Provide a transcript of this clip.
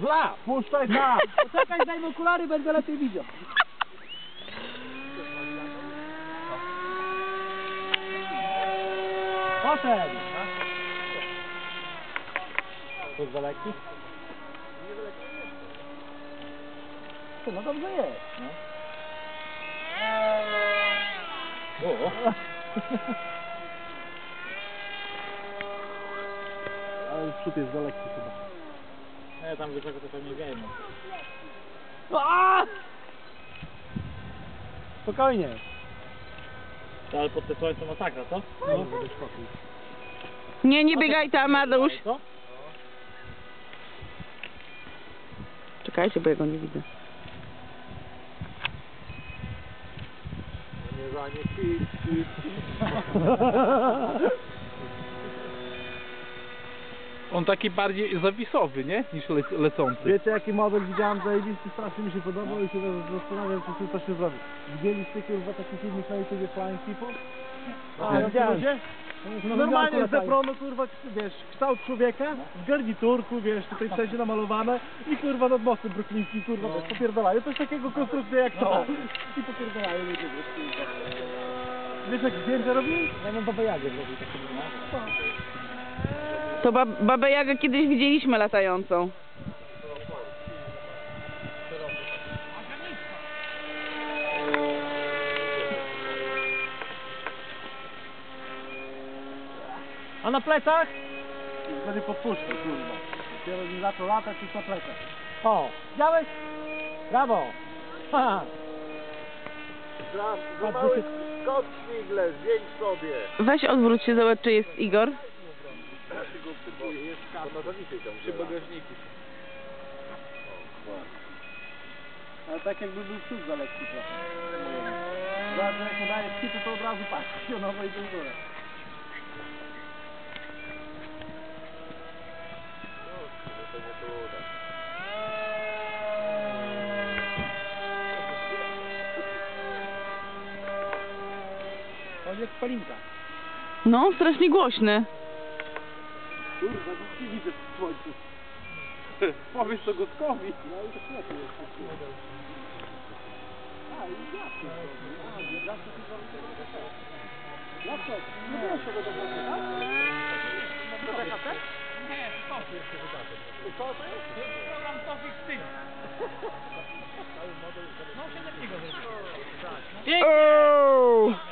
Zla! Puszczaj tam! Poczekaj, daj okulary, będę lepiej widział. Poszedł! To za lekki? No dobrze jest, no. O. Ale przód jest za lekki chyba. Nie, tam wysoko to pewnie wiemy. Spokojnie. Ale pod te słońce masakra, co? No, żeby spokój. Nie biegaj tam, Aduś. Co? Czekajcie, bo ja go nie widzę. Nie za nie pit. On taki bardziej zawisowy, nie? Niż lecący. Wiecie jaki model widziałem zajebisty, strasznie mi się podobał i się zastanawiam, czy to się zrobi. Widzieliście kurwa taki filmik na YouTube Flying People? A, widziałem. No normalnie z zepronu kurwa, wiesz, kształt człowieka w garniturku, wiesz, tutaj wszędzie namalowane i kurwa nad mostem bruklińskim kurwa popierdalają. Coś takiego konstrukcja jak to. I popierdalają ludzie, wiesz, wiesz jak zdjęcia robili? Ja mam Baba Jagę zrobił takiego, no. To Babę Jagę kiedyś widzieliśmy latającą. A na plecach? Wtedy podpuszczę, kurwa. Dopiero nie zaczął latać, już na plecach. O! Widziałeś? Brawo! Ha! Za mały skok śmigle, zwiększ sobie. Weź odwróć się, zobacz, czy jest Igor. Przy bagażniku. Ale tak jakby był przód za lekki trochę. Zobacz, jak mu dajesz kitu, to od razu patrz, pionowo idzie w górę. To nie to uda. On jest spalinka. No, strasznie głośny. Kurwa, nic nie widzę w słońcu. Powiedz to Gutkowi. Ja już lepiej jest. A, i jasno. Laptop. Nie wiesz tego do wody, tak? To BHP? Nie, to jeszcze wydatek. Co to jest? Program Sofik Styl. No, się takiego zrobił. Ooo!